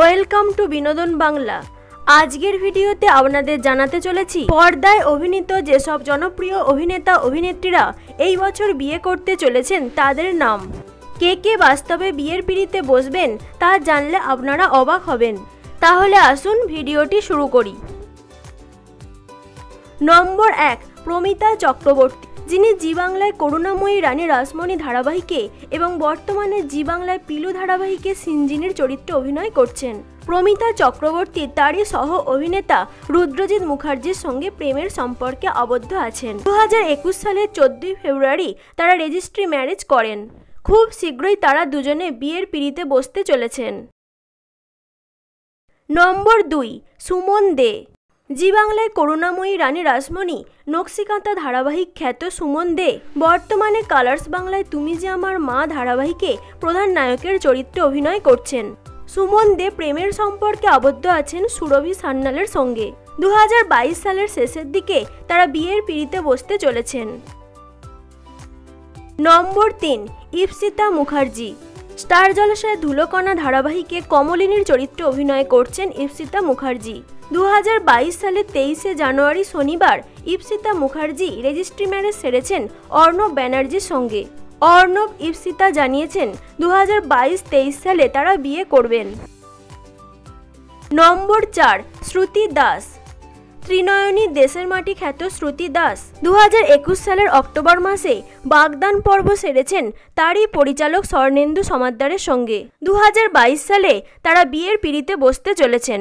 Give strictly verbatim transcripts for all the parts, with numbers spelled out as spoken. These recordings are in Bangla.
ওয়েলকাম টু বিনোদন বাংলা। আজকের ভিডিওতে আপনাদের জানাতে চলেছি পর্দায় অভিনীত যেসব জনপ্রিয় অভিনেতা অভিনেত্রীরা এই বছর বিয়ে করতে চলেছেন তাদের নাম। কে কে বাস্তবে বিয়ের পিঁড়িতে বসবেন তা জানলে আপনারা অবাক হবেন। তাহলে আসুন ভিডিওটি শুরু করি। নম্বর এক, প্রমিতা চক্রবর্তী, যিনি জি বাংলায় করুণাময়ী রানী রাসমণি ধারাবাহিকে এবং বর্তমানে জি বাংলায় পিলু ধারাবাহিকে সিনজিনের চরিত্রে অভিনয় করছেন। প্রমিতা চক্রবর্তী তারই সহ অভিনেতা রুদ্রজিৎ মুখার্জির সঙ্গে প্রেমের সম্পর্কে আবদ্ধ আছেন। দু হাজার একুশ সালের চোদ্দই ফেব্রুয়ারি তারা রেজিস্ট্রি ম্যারেজ করেন। খুব শীঘ্রই তারা দুজনে বিয়ের পিঁড়িতে বসতে চলেছেন। নম্বর দুই, সুমন দে, জি বাংলায় করুণাময়ী রানী রাসমণি নকশিকাঁথা ধারাবাহিক খ্যাত সুমন দে বর্তমানে কালার্স বাংলায় তুমি যে আমার মা ধারাবাহিকে প্রধান নায়কের চরিত্রে অভিনয় করছেন। সুমন দে প্রেমের সম্পর্কে আবদ্ধ আছেন সুরভি সান্যালের সঙ্গে। দু হাজার বাইশ সালের শেষের দিকে তারা বিয়ের পিঁড়িতে বসতে চলেছেন। নম্বর তিন, ইপ্সিতা মুখার্জি, স্টার জলসায় ধুলোকণা ধারাবাহিকে কমলিনীর চরিত্রে অভিনয় করছেন ইপ্সিতা মুখার্জি। দু হাজার বাইশ সালের তেইশে জানুয়ারি শনিবার ইপ্সিতা মুখার্জি রেজিস্ট্রি ম্যারেজ সেরেছেন অর্ণব ব্যানার্জির সঙ্গে। অর্ণব ইপ্সিতা জানিয়েছেন দু হাজার বাইশ তেইশ সালে তারা বিয়ে করবেন। নম্বর চার, শ্রুতি দাস, ত্রিনয়নী দেশের মাটি খ্যাত শ্রুতি দাস দু হাজার একুশ সালের অক্টোবর মাসে বাগদান পর্ব সেরেছেন তারই পরিচালক স্বর্ণেন্দু সমাদ্দারের সঙ্গে। দু হাজার বাইশ সালে তারা বিয়ের পিঁড়িতে বসতে চলেছেন।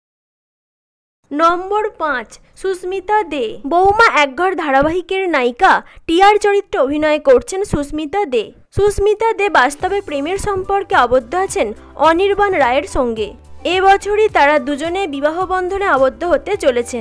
নম্বর পাঁচ, সুস্মিতা দে, বৌমা একঘর ধারাবাহিকের নায়িকা টিয়ার চরিত্রে অভিনয় করছেন সুস্মিতা দে। সুস্মিতা দে বাস্তবে প্রেমের সম্পর্কে আবদ্ধ আছেন অনির্বাণ রায়ের সঙ্গে। এবছরই তারা দুজনে বিবাহ বন্ধনে আবদ্ধ হতে চলেছেন।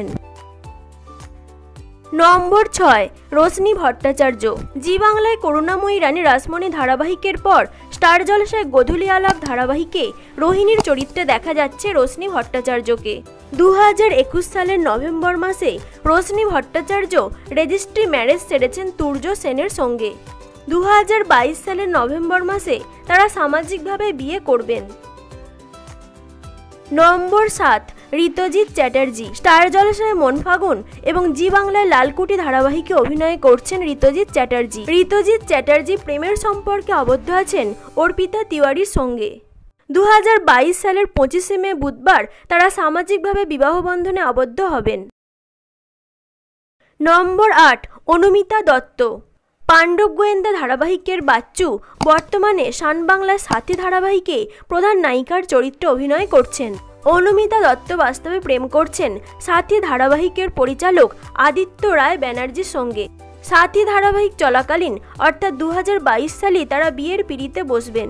নম্বর ছয়, রোশনি ভট্টাচার্য, জি বাংলায় করুণাময়ী রানী রাসমণি ধারাবাহিকের পর স্টার জলসায় গোধূলি আলাপ ধারাবাহিকে রোহিণীর চরিত্রে দেখা যাচ্ছে রোশনি ভট্টাচার্যকে। দু হাজার একুশ সালের নভেম্বর মাসে রোশনি ভট্টাচার্য রেজিস্ট্রি ম্যারেজ সেরেছেন তুর্য সেনের সঙ্গে। দু হাজার বাইশ সালের নভেম্বর মাসে তারা সামাজিকভাবে বিয়ে করবেন। নম্বর সাত, ঋতজিৎ চ্যাটার্জি, স্টার জলসায় মন ফাগুন এবং জি বাংলায় লালকুটি ধারাবাহিকে অভিনয় করছেন ঋতজিৎ চ্যাটার্জি। ঋতজিৎ চ্যাটার্জি প্রেমের সম্পর্কে আবদ্ধ আছেন অর্পিতা তিওয়ারির সঙ্গে। দু হাজার বাইশ সালের পঁচিশে মে বুধবার তারা সামাজিকভাবে বিবাহ বন্ধনে আবদ্ধ হবেন। নম্বর আট, অনুমিতা দত্ত, পাণ্ডব গোয়েন্দা ধারাবাহিকের বাচ্চু বর্তমানে শান বাংলার সাথী ধারাবাহিকে প্রধান নায়িকার চরিত্রে অভিনয় করছেন। অনুমিতা দত্ত বাস্তবে প্রেম করছেন সাথী ধারাবাহিকের পরিচালক আদিত্য রায় ব্যানার্জির সঙ্গে। সাথী ধারাবাহিক চলাকালীন অর্থাৎ দু হাজার বাইশ সালে তারা বিয়ের পিঁড়িতে বসবেন।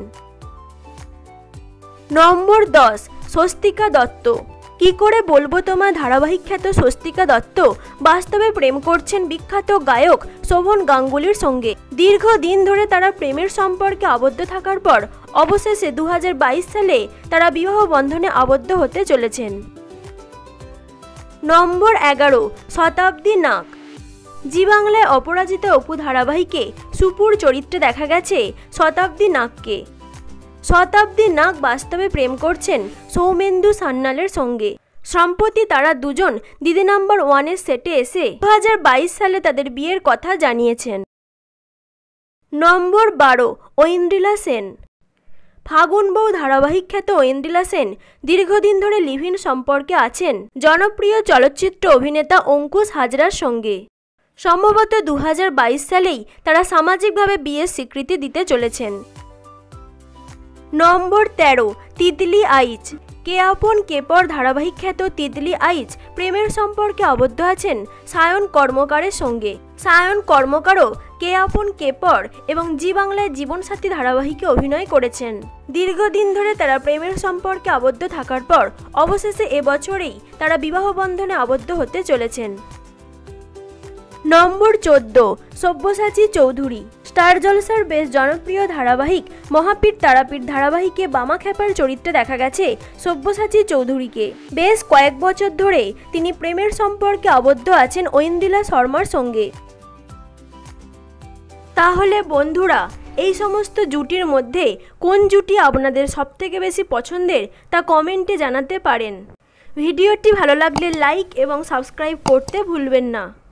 নম্বর দশ, স্বস্তিকা দত্ত, কি করে বলবো তোমার ধারাবাহিক খ্যাত স্বস্তিকা দত্ত বাস্তবে প্রেম করছেন বিখ্যাত গায়ক শোভন গাঙ্গুলির সঙ্গে। দীর্ঘদিন ধরে তারা প্রেমের সম্পর্কে আবদ্ধ থাকার পর অবশেষে দু হাজার বাইশ সালে তারা বিবাহ বন্ধনে আবদ্ধ হতে চলেছেন। নম্বর এগারো, শতাব্দী নাগ, জি বাংলায় অপরাজিতা অপু ধারাবাহিকে সুপুর চরিত্রে দেখা গেছে শতাব্দী নাগকে। শতাব্দী নাগ বাস্তবে প্রেম করছেন সৌমেন্দু সান্যালের সঙ্গে। সম্প্রতি তারা দুজন দিদি নাম্বার ওয়ানের সেটে এসে দু হাজার বাইশ সালে তাদের বিয়ের কথা জানিয়েছেন। নম্বর বারো, ঐন্দ্রিলা সেন, ফাগুন বউ ধারাবাহিক খ্যাত ঐন্দ্রিলা সেন দীর্ঘদিন ধরে লিভ ইন সম্পর্কে আছেন জনপ্রিয় চলচ্চিত্র অভিনেতা অঙ্কুশ হাজরার সঙ্গে। সম্ভবত দু হাজার বাইশ সালেই তারা সামাজিকভাবে বিয়ের স্বীকৃতি দিতে চলেছেন। নম্বর তেরো, তিতলি আইচ, কে আপন কে পর ধারাবাহিক খ্যাত তিতলি আইচ প্রেমের সম্পর্কে আবদ্ধ আছেন সায়ন কর্মকারের সঙ্গে। সায়ন কর্মকারও কে আপন কে পর এবং জি বাংলায় জীবনসাথী ধারাবাহিকে অভিনয় করেছেন। দীর্ঘদিন ধরে তারা প্রেমের সম্পর্কে আবদ্ধ থাকার পর অবশেষে এবছরেই তারা বিবাহ বন্ধনে আবদ্ধ হতে চলেছেন। নম্বর চোদ্দ, সব্যসাচী চৌধুরী, স্টার জলসার বেশ জনপ্রিয় ধারাবাহিক মহাপীর তারাপীঠ ধারাবাহিকে বামা খ্যাপার চরিত্রে দেখা গেছে সব্যসাচী চৌধুরীকে। বেশ কয়েক বছর ধরে তিনি প্রেমের সম্পর্কে আবদ্ধ আছেন ঐন্দ্রিলা শর্মার সঙ্গে। তাহলে বন্ধুরা, এই সমস্ত জুটির মধ্যে কোন জুটি আপনাদের সবথেকে বেশি পছন্দের তা কমেন্টে জানাতে পারেন। ভিডিওটি ভালো লাগলে লাইক এবং সাবস্ক্রাইব করতে ভুলবেন না।